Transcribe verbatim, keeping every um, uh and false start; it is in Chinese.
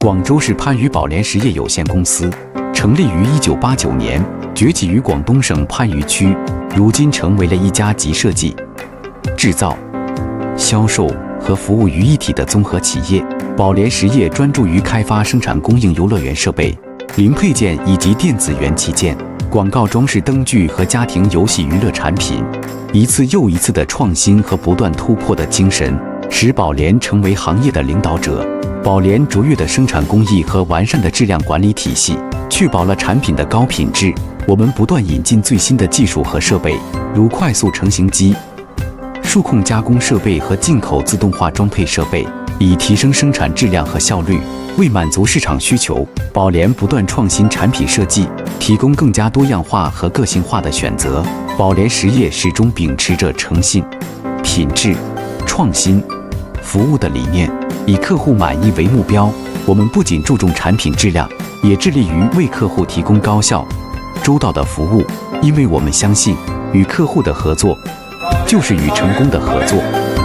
广州市番禺宝联实业有限公司成立于一九八九年，崛起于广东省番禺区，如今成为了一家集设计、制造、销售和服务于一体的综合企业。宝联实业专注于开发、生产、供应游乐园设备、零配件以及电子元器件、广告装饰灯具和家庭游戏娱乐产品。一次又一次的创新和不断突破的精神，使宝联成为行业的领导者。宝联卓越的生产工艺和完善的质量管理体系，确保了产品的高品质。我们不断引进最新的技术和设备，如快速成型机、数控加工设备和进口自动化装配设备，以提升生产质量和效率。为满足市场需求，宝联不断创新产品设计，提供更加多样化和个性化的选择。宝联实业始终秉持着诚信、品质、创新、服务的理念，以客户满意为目标。我们不仅注重产品质量，也致力于为客户提供高效、周到的服务，因为我们相信，与客户的合作就是与成功的合作。